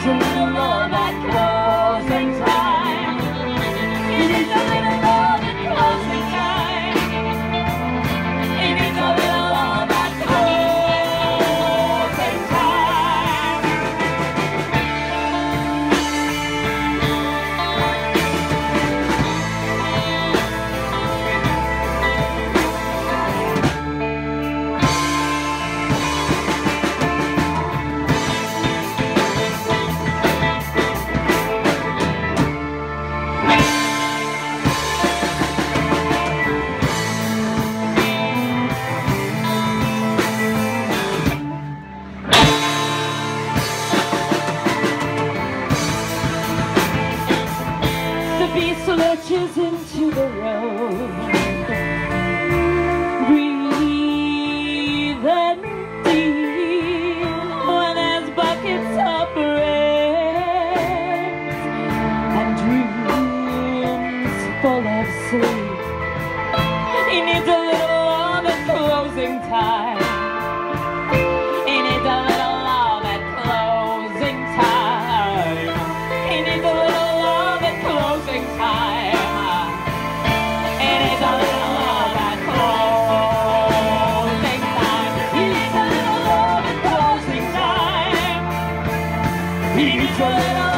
a little love at closing time. He needs a little love at closing time. He needs a little love at closing time. The beast lurches into the road, breathing deep when his buckets of bread and dreams full of sleep. He needs a little love at closing time. He needs a little love at closing time. He needs a little love at closing time. He needs a little love at closing time. He needs a little love at closing time. He needs a little